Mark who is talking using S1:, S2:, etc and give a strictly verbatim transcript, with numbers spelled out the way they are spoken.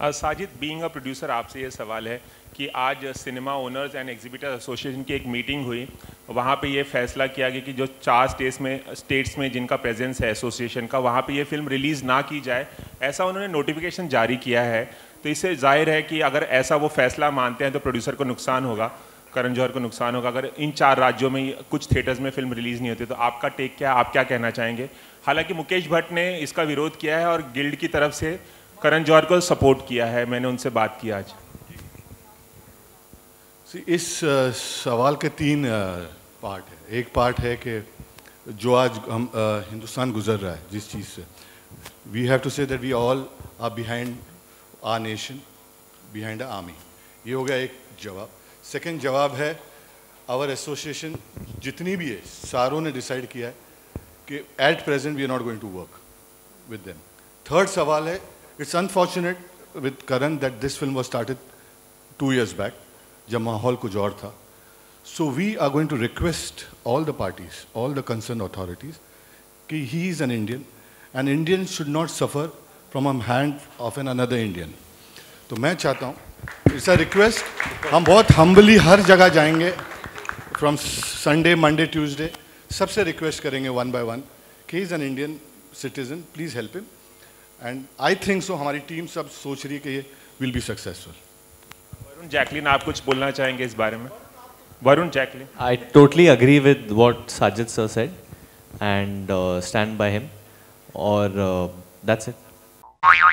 S1: Sajid, being a producer, आपसे ये सवाल है कि आज cinema owners and exhibitor association की एक मीटिंग हुई, वहाँ पे ये फैसला किया गया कि जो चार स्टेट्स में स्टेट्स में जिनका प्रेजेंस है एसोसिएशन का, वहाँ पे ये फिल्म रिलीज़ ना की जाए, ऐसा उन्होंने नोटिफिकेशन जारी किया है। तो इससे जाहिर है कि अगर ऐसा वो फैसला मानते हैं तो प्रोड्यूसर को नुकसान होगा, करण जौहर को नुकसान होगा, अगर इन चार राज्यों में कुछ थिएटर्स में फिल्म रिलीज़ नहीं होती। तो आपका टेक क्या, आप क्या कहना चाहेंगे? हालांकि मुकेश भट्ट ने इसका विरोध किया है और गिल्ड की तरफ से करण जौहर को सपोर्ट किया है, मैंने उनसे बात की आज।
S2: इस uh, सवाल के तीन पार्ट uh, है। एक पार्ट है कि जो आज हम uh, हिंदुस्तान गुजर रहा है जिस चीज़ से, we have to say that we all are behind our nation, behind our army. ये हो गया एक जवाब। सेकंड जवाब है, आवर एसोसिएशन जितनी भी है सारों ने डिसाइड किया है कि at present we are not going to work with them. Third सवाल है, it's unfortunate with Karan that this film was started two years back जब माहौल कुछ और था। So we are going to request all the parties, all the concern authorities कि he is an Indian and Indian should not suffer from a hand of an another Indian. तो मैं चाहता हूँ, इट्स अ रिक्वेस्ट, हम बहुत humbly हर जगह जाएंगे, फ्रॉम संडे, मंडे, ट्यूसडे, सबसे रिक्वेस्ट करेंगे वन बाय वन कि he is an Indian citizen, please help him. And I think so हमारी टीम सब सोच रही है कि ये will be successful.
S1: Varun Jacqueline, आप कुछ बोलना चाहेंगे इस बारे में? Varun Jacqueline.
S3: I totally agree with what Sajid sir said and uh, stand by him, or uh, that's it.